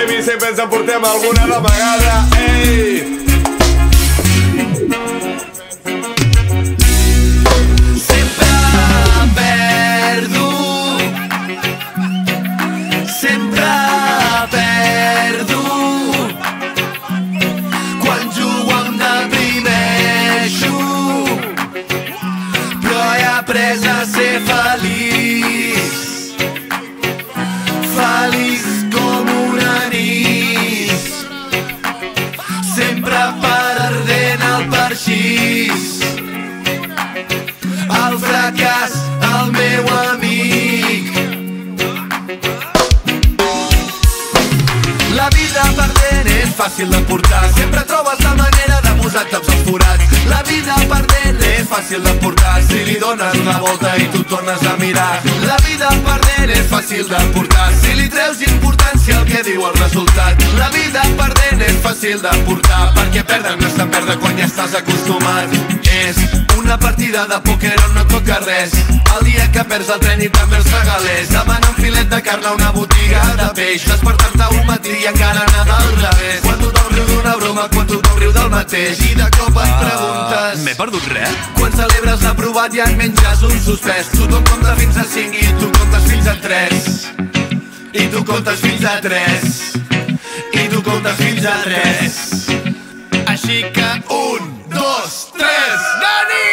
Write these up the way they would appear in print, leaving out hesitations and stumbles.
baby, sempre ens emportem alguna de vegada. Ei! Après a ser feliç, feliç com un anís, sempre perdent el parxís. El fracàs, el meu amic. La vida perdent és fàcil de portar, sempre trobes la manera de posar taps als forats. La vida perdent és fàcil de portar, si li dones la volta i tu tornes a mirar. La vida perdent és fàcil de portar, si li treus importància al que diu el resultat. La vida perdent és fàcil de portar, perquè perdre no és tan perdre quan ja estàs acostumat. És una partida de pòquer on no toca res, el dia que perds el tren i també els regalers. Demana un filet de carn a una botiga de peix, despertar-te un matí i encara anar al revés. Quan tothom riu d'una broma, quan tothom riu del mateix, i de cop et preguntes: m'he perdut res? Quan celebres l'aprovat i en menges un suspès. Tothom compta fins a 5 i tu comptes fins a 3. I tu comptes fins a 3. I tu comptes fins a 3. Així que 1, 2, 3, Dani!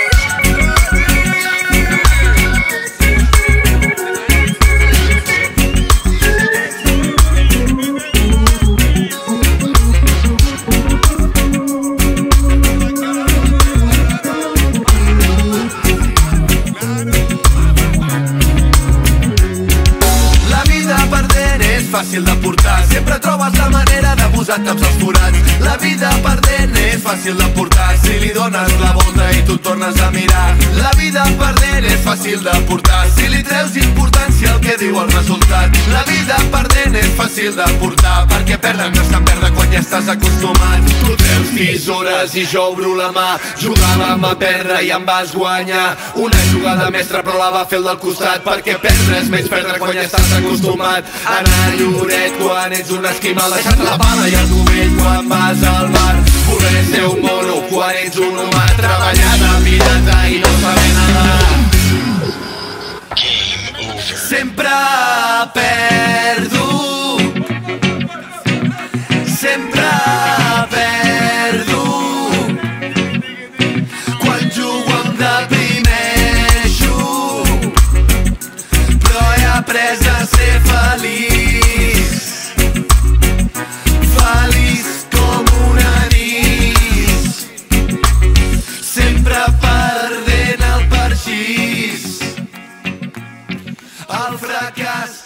Fàcil de portar, sempre trobes la manera de posar taps als forats. La vida perdent és fàcil de portar, si li dones la volta i tu tornes a mirar. La vida perdent és fàcil de portar, si li treus importància al que diu el resultat. La vida perdent és fàcil de portar, perquè perdre no és tan perdre quan ja estàs acostumat. Tu treus tisores i jo obro la mà, jugàvem a perdre i em vas guanyar. Una jugada mestra però la va fer el del costat, perquè perdre és menys perdre quan ja estàs acostumat. Anar Lloret quan ets un esquimal, deixant la pala i el novell quan vas al mar. Voler ser un mono quan ets un humà, treballar de pirata i no saber nedar. Sempre perdo, sempre perdo. Quan jugo em deprimeixo, però he après a ser feliç. El fracàs